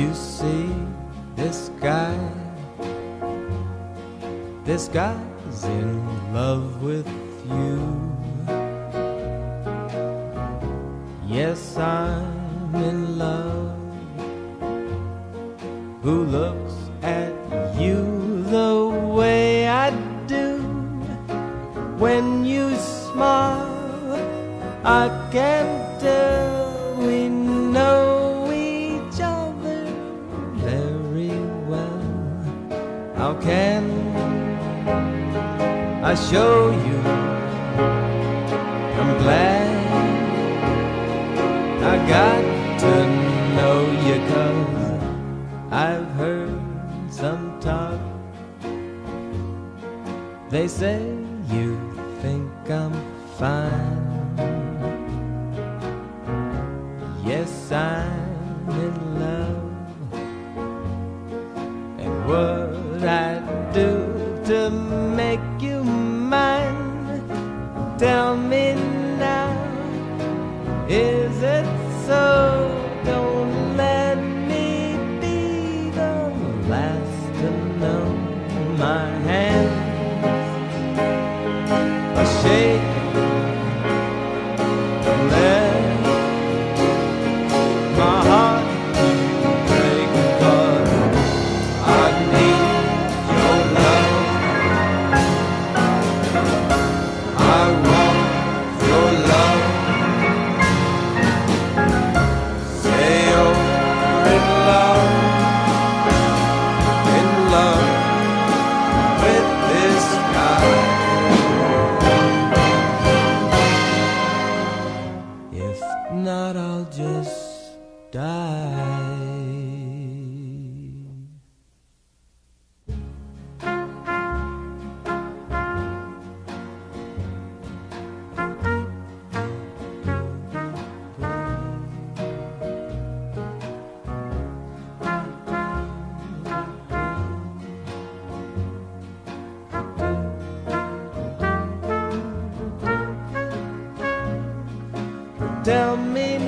You see, this guy's in love with you. Yes, I'm in love. Who looks at you the way I do? When you smile, I can tell we know each other very well. How can I show you? I'm glad I got to know you, 'cause I've heard some talk. They say you think I'm fine. Yes, I'm in love. And what I do to make you mine? Tell me now, is it so? Don't let me be the last to know. My hands are shaking, let my heart break, 'cause I need your love. I want your love. Say you're in love with this guy. If not, I'll just die. Tell me